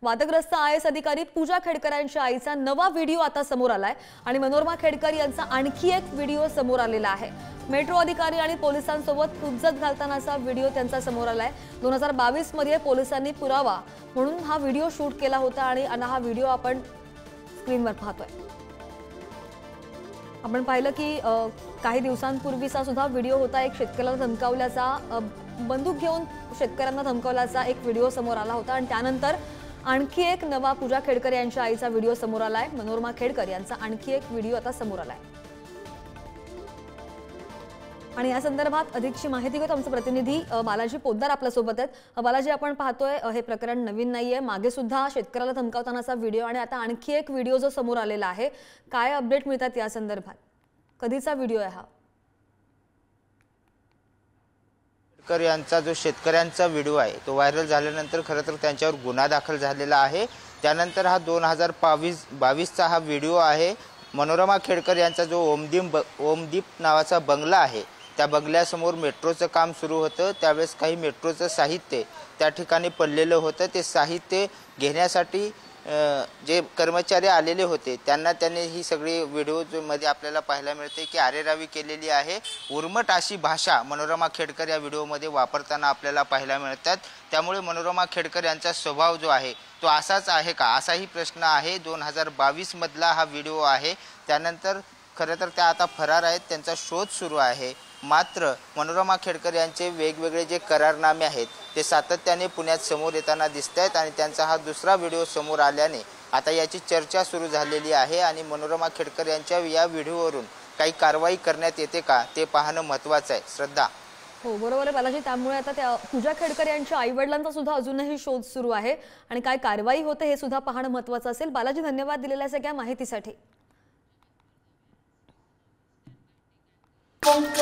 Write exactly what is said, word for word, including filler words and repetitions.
वादग्रस्त I S अधिकारी पूजा खेडकरांच्या आईचा नवा व्हिडिओ आता समोर आलाय आणि मनोरमा खेडकर यांचा आणखी एक व्हिडिओ समोर आलेला आहे। मेट्रो अधिकारी आणि पोलिसांसोबत हुज्जत घालतानाचा व्हिडिओ त्यांचा समोर आलाय। दोन हजार बावीस मध्ये पोलिसांनी पुरावा म्हणून हा व्हिडिओ शूट केला होता आणि हा व्हिडिओ आपण स्क्रीनवर पाहतोय। आपण पाहिलं की काही दिवसांपूर्वीचा सुद्धा व्हिडिओ होता। एक शेतकऱ्याला धमकावल्याचा, बंदूक घेऊन शेतकऱ्यांना धमकावल्याचा एक व्हिडिओ समोर आला होता आणि त्यानंतर आणखी एक नवा पूजा खेडकर यांच्या आईचा व्हिडिओ समोर आलाय। मनोरमा खेडकर यांचा आणखी एक व्हिडिओ आता समोर आलाय आणि या संदर्भात अधिकची माहिती घेतो आमचे प्रतिनिधी बालाजी पोद्दार आपल्या सोबत आहेत। बालाजी, आपण पाहतोय हे प्रकरण नवीन नाहीये, मागे सुद्धा शेतकऱ्याला धमकावतानाचा व्हिडिओ आणि आता आणखी एक व्हिडिओ जो समोर आलेला आहे, काय अपडेट मिळतात या संदर्भात? कधीचा व्हिडिओ आहे हा? खेडकर यांचा जो शेतकऱ्यांचा व्हिडिओ आहे तो व्हायरल झाल्यानंतर खरं तर त्यांच्यावर गुन्हा दाखल झालेला आहे। त्यानंतर हा दोन हजार बावीस बावीसचा हा व्हिडिओ आहे। मनोरमा खेडकर यांचा जो ओमदीप ओमदीप नावाचा बंगला आहे, त्या बंगल्यासमोर मेट्रोचं काम सुरू होतं। त्यावेळेस काही मेट्रोचं साहित्य त्या ठिकाणी पडलेलं होतं। ते साहित्य घेण्यासाठी जे कर्मचारी आलेले होते त्यांना त्यांनी ही सगळी व्हिडिओ मध्ये आपल्याला पाहायला मिळते की आरेरावी केलेली आहे। उर्मट अशी भाषा मनोरमा खेडकर या व्हिडिओमध्ये वापरताना आपल्याला पाहायला मिळतात। त्यामुळे मनोरमा खेडकर यांचा स्वभाव जो आहे तो असाच आहे का, असाही प्रश्न आहे। दोन हजार बावीस मधला हा व्हिडिओ आहे। त्यानंतर खरं तर त्या आता फरार आहेत, त्यांचा शोध सुरू आहे। मात्र मनोरमा खेडकर यांचे वेगवेगळे जे करारनामे आहेत ते सातत्याने पुण्यात समोर येताना दिसत आहेत आणि त्यांचा हा दुसरा व्हिडिओ समोर आल्याने आता याची चर्चा सुरू झालेली आहे आणि मनोरमा खेडकर यांच्या या व्हिडिओवरून काही कारवाई करण्यात येते का ते पाहणं महत्त्वाचं आहे। श्रद्धा, हो बरोबर आहे बालाजी। त्यामुळे आता त्या पूजा खेडकर यांच्या आईवडिलांचा सुद्धा अजूनही शोध सुरू आहे आणि काय कारवाई होते हे सुद्धा पाहणं महत्त्वाचं असेल। बालाजी, धन्यवाद दिलेल्या सगळ्या माहितीसाठी।